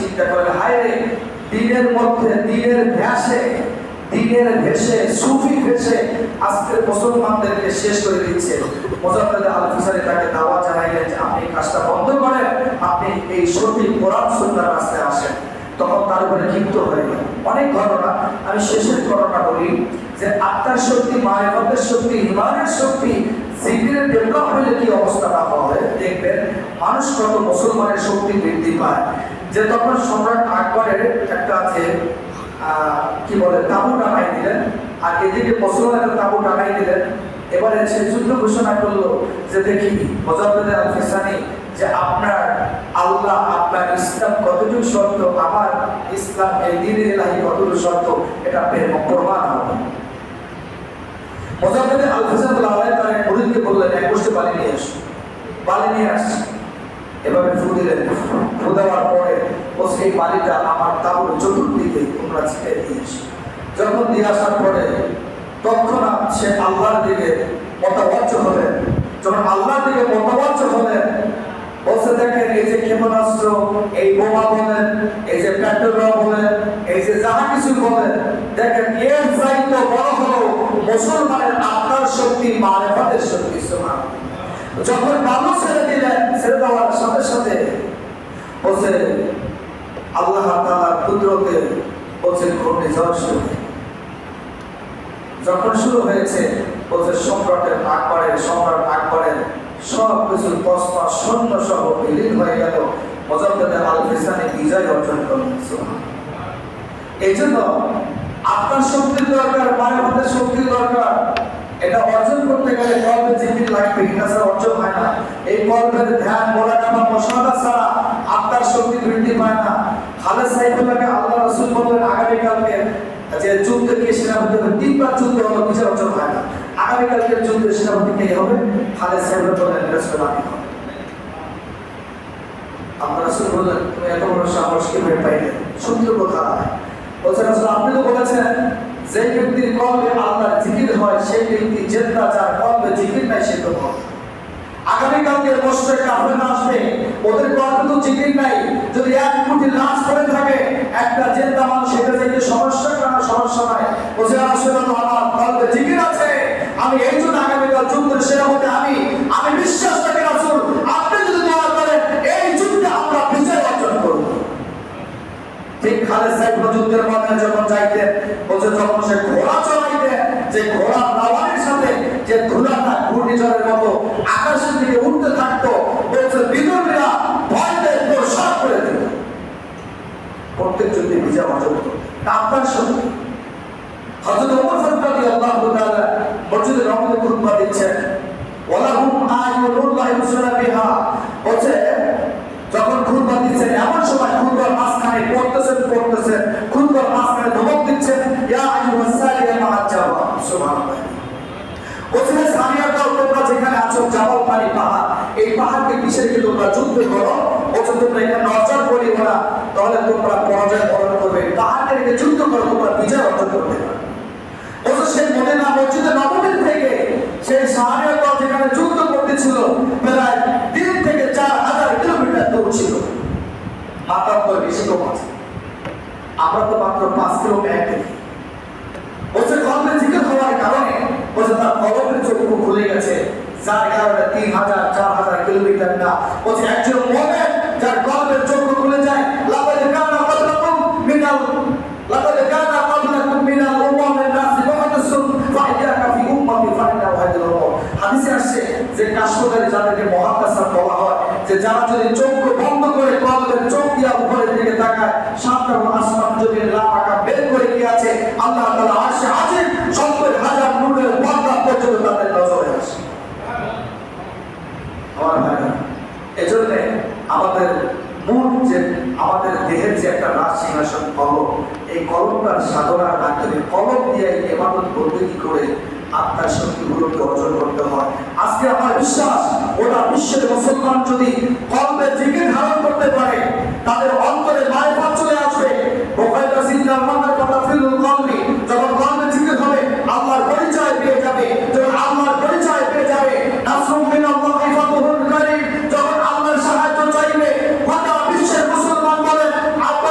চিন্তা করেন, হায় রে, দিনের মধ্যে দিনের ভেসে সুফি ভেসে আজকের মুসলমানদেরকে শেষ করে দিচ্ছে। মোজাম্মেল আল ফিসারি তাকে দাওয়াত জানাইলেন যে আপনি কাজটা বন্ধ করেন, আপনি এই সঠিক কোরআন সুন্নাহর রাস্তায় আসেন। তখন তার উপরে ক্ষিপ্ত হয়ে গেল। অনেক ঘটনা, আমি শেষের ঘটনা বলি যে আত্মার শক্তি, মারিফতের শক্তি, ইমানের শক্তি, জিকিরের ডেভেলপ হলে কি অবস্থাটা হয় দেখবেন। মানুষ কত মুসলমানের শক্তি বৃদ্ধি পায়। যে তখন সম্রাট আকবরের একটা আছে কি বলে তাবু টানাই দিলেন, আর এদিকে মুসলমানের তাবু টানাই দিলেন। এবারে সে যুদ্ধ ঘোষণা করলো যে দেখি মোজাম্মেল আল ফিসানি যে আপনার আল্লাহ, আপনার ইসলাম কতটুকু সত্য, আমার ইসলাম এই দ্বীনে ইলাহি কতটুকু সত্য, এটা প্রমাণ হবে। মোজাম্মেল আল ফিসানি তার এক মুরিদকে বললেন, এক বসতে বালি নিয়ে আসো। বালি নিয়ে আসছে, এভাবে ফু দিলেন। ফু দেওয়ার পরে ও সেই বালিটা আমার তাবুর চতুর্দিকে তোমরা ছিটিয়ে দিয়েছ। যখন দিয়ে আসার পরে তৎক্ষণাৎ সে আল্লাহর দিকে মতাবজ্জ হলেন। যখন আল্লাহর দিকে মতাবজ্জ হলেন, বলতে দেখেন এই যে ক্ষেপণাস্ত্র, এই বোমা বলেন, এই যে পেট্রোল বলেন, এই যে যাহা কিছু বলেন, দেখেন এর চাইতে বড় হলো মুসলমানের আত্মার শক্তি, মারিফতের শক্তি। সুবহানাল্লাহ। যখন বালু ছেড়ে দিলেন, ছেড়ে দেওয়ার সাথে সাথে বলছে আল্লাহ তাআলার কুদরতে বলছে ঘূর্ণিঝড় শুরু। যখন শুরু হয়েছে বলছে সম্রাট আকবরের সব কিছু তসমা সৈন্য সহ বিলীন হয়ে গেল। মোজাম্মেল আল ফিসানি বিজয় অর্জন করলেন। এই জন্য আপনার শক্তির দরকার, মারিফতের শক্তির দরকার। এটা অর্জন করতে গেলে কলবে জিকির লাগবে, এটা ছাড়া অর্জন হয় না। এই কলবের ধ্যান, মুরাকাবা, মুশাহাদা ছাড়া আত্মার শক্তি বৃদ্ধি পায় না। খালেদ সাইফুল্লাহকে আল্লাহ রাসূল বললেন আগামীকালকে যে যুদ্ধে কে সেনাপতি হবে, 3 বার যুদ্ধ হলো, বিচার অর্জন হয় না। আগামীকালকে যুদ্ধে সেনাপতি কে হবে? খালেদ সাইফুল্লাহ বললেন রাসূলুল্লাহ। আল্লাহ রাসূল বললেন তুমি এত বড় সাহস কিভাবে পাইলে? সত্য কথা বলছেন রাসূল, আপনি তো বলেছেন যে ব্যক্তির কলবে আল্লাহর জিকির হয় সেই ব্যক্তি জেন্দা, যার কলবে জিকির নাই সে তো মর। আগামীকালকে মুশরিক কাফেররা আসবে, ওদের কলবে তো জিকির নাই। যদি 1 কোটি লাশ পড়ে থাকে, একটা জেন্দা মানুষ সেটা থেকে সমস্যা কারণ সমস্যা নাই। বলছে রাসূলুল্লাহ আমার কলবে জিকির আছে, আমি এই জন্য আগামীকাল যুদ্ধের সেনাপতি আমি বিশ্বাস রাখি রাসূল, আপনি যদি দোয়া করেন এই যুদ্ধে আমরা বিজয় অর্জন করব। ঠিক খালেদ সাইফুল্লাহ যুদ্ধের ময়দানে যখন যাইতেন, বলছে যখন সে ঘোড়া চড়াইতেন, যে ঘোড়া রাওয়ানের সাথে যে ধুলাটা ঘূর্ণিঝড়ের মতো আকাশের দিকে উঠতে থাকতো, বলছে বিদ্রোহীরা ভয়তে প্রসাদ করে দিত। প্রত্যেক যুদ্ধে বিজয় অর্জন করত আপনার শক্তি। হযরত ওমর ফারুক রাদিয়াল্লাহু তাআলা মসজিদে নববীতে খুতবা দিচ্ছেন, ওয়ালাহুম আয়ুনুল্লাহি ইউসিরুনা বিহা। বলছে যখন খুতবা দিচ্ছেন, এমন সময় খুতবার মাঝখানে পড়তেছেন খুতবার মাঝখানে ধমক দিচ্ছেন, ইয়া আইয়ুহাস সালিয়া মা'আজ-জাবাল। সুবহানাল্লাহ। বলছেন সালিয়াটাও তোমরা যেখানে আছো, জাবাল পানি পাহাড়, এই পাহাড়কে কিসের কি তোমরা যুদ্ধ করো? বলছে তোমরা এখানে নজর করিও না, তাহলে তোমরা পরাজয় বরণ করবে। পাহাড়কে রেখে যুদ্ধ করো, তোমরা বিজয় অর্জন করবে না। বলছে সেই মদিনা মসজিদে নববী থেকে সেই সাহাবিরা যেখানে যুদ্ধ করতেছিল, প্রায় 3 থেকে 4000 কিলোমিটার দূর ছিল। মাত্র বেশি কম আছে, আমরা তো মাত্র 5 কিলোমিটার দেখি। বলছে কলবে জিকির হওয়ার কারণে বলছে তার কলবের চক্ষু খুলে গেছে, যার কারণে 3000 4000 কিলোমিটার না। বলছে একজন মুমিন যার কলবের চক্ষু খুলে যায়, লাকাদ কানা ক্বাবলাকুম মিনাল উম্মামিন নাস মুহাদ্দিসুন ফাইয়াকা ফি উম্মতি ফাইনা ওয়াহিদুল উম্মাহ। হাদিসে আসছে যে কাশফকারী যাদেরকে মুহাদ্দিসা বলা হয়, যে যারা যদি চোখ বন্ধ করে কলবের চোখ দিয়া উপরের দিকে তাকায়, 7 আসমান যদি লাপাকা বের করে কি আছে, আল্লাহ তাআলা আরশে আজিম 70000 নূরের পর্দা পর্যন্ত তাদের নজরে আসে। আমার ভাইরা, এজন্য আমাদের মূল যে আমাদের দেহের যে একটা রাজ সিংহাসন কলম, এই কলমটার সাধনার মাধ্যমে কলম দিয়ে ইবাদত করতে কি করে আত্মার শক্তিগুলোকে অর্জন করতে হয়। আজকে আমার বিশ্বাস ওটা বিশ্বের মুসলমান যদি কলবে জিকির ধারণ করতে পারে, তাদের অন্তরে মারিফত চলে আসবে। বুখারীর সিদ্ধান্ত আমাদের কথা ফিলুল কলবি, যখন কলবে জিকির হবে আল্লাহর পরিচয় পেয়ে যাবে। যখন আল্লাহর পরিচয় পেয়ে যাবে, নাসরুম মিনাল্লাহি ফাতহুল কারীম, যখন আল্লাহর সাহায্য চাইবে, গোটা বিশ্বের মুসলমান বলেন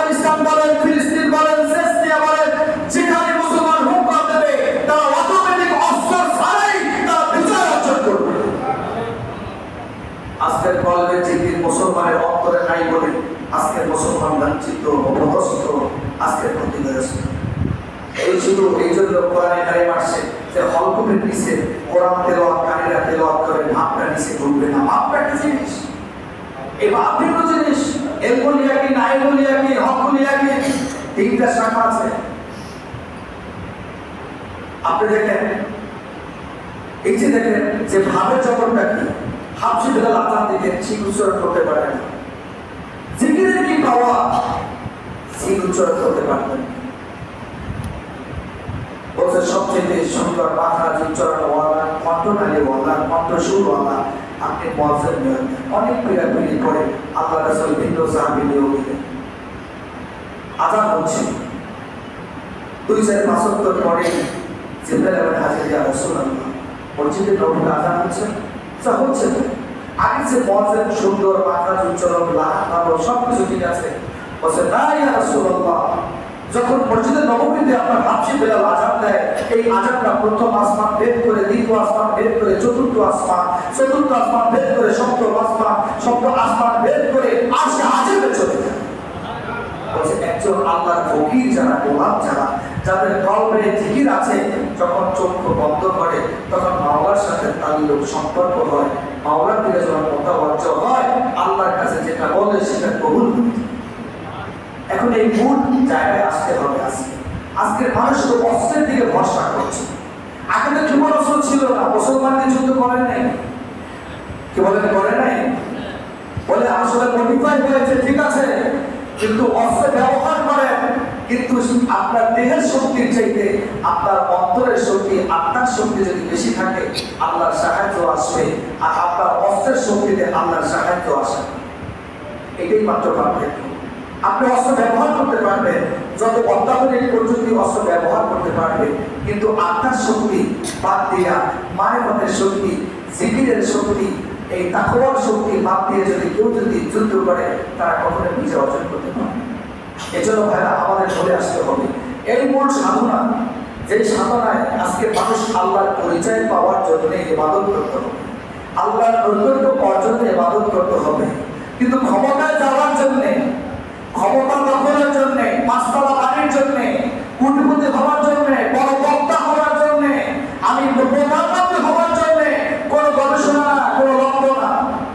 আজকের মুসলমান লাঞ্ছিত অপদস্থ আজকের ক্ষতিগ্রস্ত। এই জন্য কোরআনে কারিম আসছে যে হলকুপের নিচে কোরআন তেলাওয়াতকারীরা তেলাওয়াত করে মাপটা নিচে ঢুকবে না। মাপটা কি জিনিস? এই মাপ ভিন্ন জিনিস। এলবলিয়া কি নাইবলিয়া কি হকলিয়া কি তিনটা শাখা আছে। আপনি দেখেন এই যে দেখেন যে ভাবের জগৎটা কি, হাফসি বেলাল আযান দিতে ঠিক উচ্চারণ করতে পারে না। জিকিরের কি পাওয়া, ঠিক উচ্চারণ করতে পারবেন। বলছে সবচেয়ে সুন্দর মাখরাজ উচ্চারণওয়ালা, কণ্ঠনালীওয়ালা, কণ্ঠসুরওয়ালা আপনি মুয়াজ্জিন নেন। অনেক পীড়াপিড়ি করে আল্লাহ রাসূল ভিন্ন সাহাবী নিয়োগ দিলেন। আযান হচ্ছে 2-4-5 ওয়াক্ত পরে জিবরাইল আবার হাজির, ইয়া রাসূলুল্লাহ মসজিদে নববীতে আযান হচ্ছে, যা হচ্ছে আগে যে মুয়াজ্জিন সুন্দর মাখরাজ উচ্চারণ লাহানো সবকিছু ঠিক আছে। বলছে না ইয়া রাসূলুল্লাহ, যখন মসজিদে নববীতে আপনার হাফসি বেলাল আযান দেয়, এই আযানটা প্রথম আসমান ভেদ করে, দ্বিতীয় আসমান ভেদ করে, চতুর্থ আসমান ভেদ করে, সপ্তম আসমান ভেদ করে আরশে আজিমে চলে যায়। বলছে একজন আল্লাহর ফকির যারা, গোলাম যারা, যাদের কলবে জিকির আছে, যখন চক্ষু বন্ধ করে তখন মাওলার সাথে তাল্লুক সম্পর্ক হয়, মাওলার দিকে যখন মোতাবাজ্জ হয়, আল্লাহর কাছে যেটা বলে সেটা কবুল করে। এখন এই মূল জায়গায় আসতে হবে। আজকের মানুষ তো অস্ত্রের দিকে ভরসা করছে। আগে তো ক্ষেপণ অস্ত্র ছিল না, মুসলমানদের যুদ্ধ করে নাই। কি বলেন করে নাই? বলে আসলে মডিফাই হয়েছে, ঠিক আছে, কিন্তু অস্ত্র ব্যবহার করেন, কিন্তু আপনার দেহের শক্তির চাইতে আপনার অন্তরের শক্তি, আত্মার শক্তি যদি বেশি থাকে, আল্লাহর সাহায্য আসবে। আর আপনার অস্ত্রের শক্তিতে আল্লাহর সাহায্য আসে। এটাই মাত্র পার্থক্য। আপনি অস্ত্র ব্যবহার করতে পারবেন, যত অত্যাধুনিক প্রযুক্তি অস্ত্র ব্যবহার করতে পারবে, কিন্তু আত্মার শক্তি বাদ দিয়া, মারিফতের শক্তি, জিকিরের শক্তি, এই তাকওয়ার শক্তি বাদ দিয়ে যদি কেউ যুদ্ধ করে, তারা কখনো বিজয় অর্জন করতে পারবে। এজন্য ভাইরা আমাদের চলে আসতে হবে এই মূল সাধনা, যে সাধনায় আজকে মানুষ আল্লাহর পরিচয় পাওয়ার জন্য ইবাদত করতে হবে, আল্লাহর নৈকট্য পাওয়ার জন্য ইবাদত করতে হবে। কিন্তু ক্ষমতায় যাওয়ার জন্য, ক্ষমতা দখলের জন্য, পাঁচতলা বাড়ির জন্য, কোটিপতি হওয়ার জন্য, বড় বক্তা হওয়ার জন্য, আমি প্রধানমন্ত্রী হওয়ার জন্য কোনো গবেষণা না, কোনো লক্ষ্য না।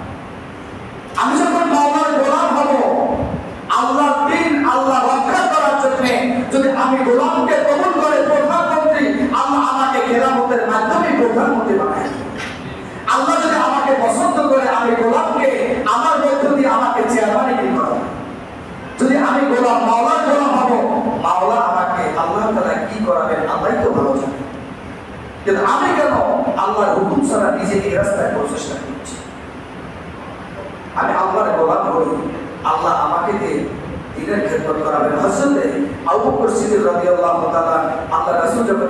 আমি যখন মাওলার গোলাম হব, আল্লাহ দিন, আল্লাহ রক্ষা করার জন্য, যদি আমি গোলামকে কবুল করে প্রধানমন্ত্রী, আল্লাহ আমাকে খেলাফতের মাধ্যমে প্রধানমন্ত্রী বানায়। আল্লাহ যদি আমাকে পছন্দ করে, আমি গোলামকে আমার মধ্য দিয়ে আমাকে চেয়ারম্যান করেন। যদি আমি গোলাম, মাওলার গোলাম হব, মাওলা আমাকে আল্লাহ তাআলা কি করাবেন আল্লাহই তো ভালো জানেন। কিন্তু আমি কেন আল্লাহর হুকুম ছাড়া নিজেকে রাস্তায় প্রচেষ্টা করছি? আমি আল্লাহর গোলাম হই, আল্লাহ আমাকে দিয়ে দিনের খেদমত করাবেন। হযরত আবু বকর সিদ্দিক রাদিয়াল্লাহু তাআলা, আল্লাহ রাসূল যখন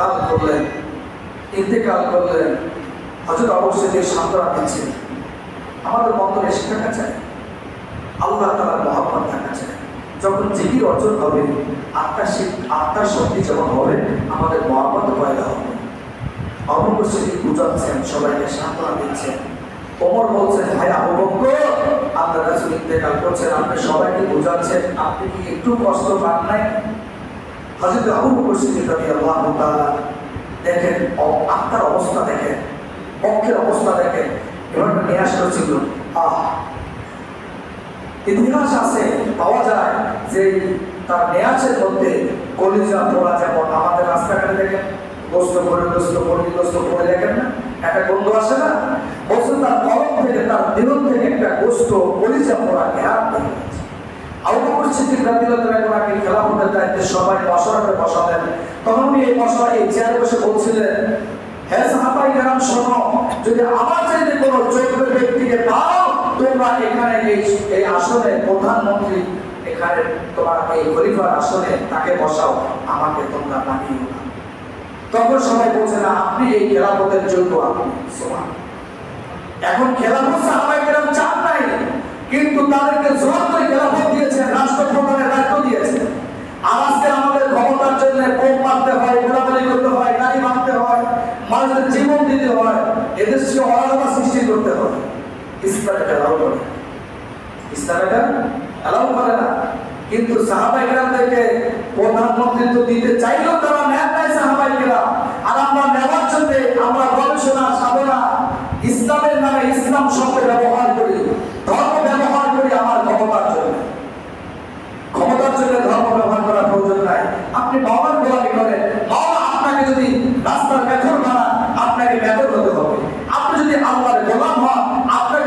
ইন্তেকাল করলেন, হযরত আবু বকর সিদ্দিক সান্ত্বনা দিচ্ছেন। আমাদের মন্তরে এসে থাকা চাই, আল্লাহ তাআলার মহব্বত থাকা চাই। যখন জিকির অর্জন হবে, আত্মার শক্তি যখন হবে, আমাদের মহব্বত পয়দা হবে। আবু বকর সিদ্দিক বুঝাচ্ছেন, সবাইকে সান্ত্বনা দিচ্ছেন। ওমর বলছেন, ভাই আবু বকর, আল্লাহ রাসূল ইন্তেকাল করছেন, আপনি সবাইকে বুঝাচ্ছেন, আপনি কি একটু কষ্ট পান নাই? হযরত আবু বকর সিদ্দিক রাদিয়াল্লাহু তাআলা দেখেন, আত্মার অবস্থা দেখেন, পক্ষের অবস্থা দেখেন, এভাবে নিরাশ করছিল। ইতিহাস আছে, পাওয়া যায় যে তার নেয়াজের মধ্যে কলিজা পোড়া, যেমন আমাদের রাস্তাঘাটে দেখেন গোস্ত পড়ে দেখেন না, একটা গন্ধ আসে না? বলছে তার কলম থেকে, তার দেহ থেকে একটা গোস্ত কলিজা পোড়া ঘেরা বের হয়েছে। আবু বকর সিদ্দিক রাদিয়াল্লাহু তাআলা আগে খেলাফতের দায়িত্বে সবাই মশারাতে বসালেন। তখন উনি এই মশারা এই চেয়ারে বসে বলছিলেন, হে সাহাবায়ে কেরাম শোনো, যদি আমার চাইতে কোনো যোগ্য ব্যক্তিকে পাও, তোমরা এখানে এই আসনে প্রধানমন্ত্রী, এখানে তোমার এই খলিফার আসনে তাকে বসাও, আমাকে তোমরা বানিও না। তখন সবাই বলছে না, আপনি এই খেলাফতের যোগ্য। আপনি এখন খেলাফত সাহাবায়ে কেরাম চান নাই, কিন্তু তাদেরকে জোর করে খেলাফত দিয়েছেন, রাষ্ট্রপ্রধানের দায়িত্ব দিয়েছেন। আর আজকে আমাদের ক্ষমতার জন্য বোম মারতে হয়, গোলাগুলি করতে হয়, গাড়ি মারতে হয়, মানুষের জীবন দিতে হয়, এদেশকে অরাজকতা সৃষ্টি করতে হয়। ইসলাম এটা ভালো করে, ইসলাম এটা অ্যালাউ করে না। কিন্তু সাহাবায়ে কেরামদেরকে প্রধানমন্ত্রিত্ব দিতে চাইলেও তারা নেন নাই সাহাবায়ে কেরাম। আর আমরা নেওয়ার জন্য আমরা গবেষণা সাধনা ইসলামের নামে ইসলাম শব্দ ব্যবহার করি, ধর্ম ব্যবহার করি আমার ক্ষমতার জন্য। ক্ষমতার জন্য ধর্ম ব্যবহার করার প্রয়োজন নাই। আপনি বাবার গোলামি করেন, বাবা আপনাকে যদি রাস্তার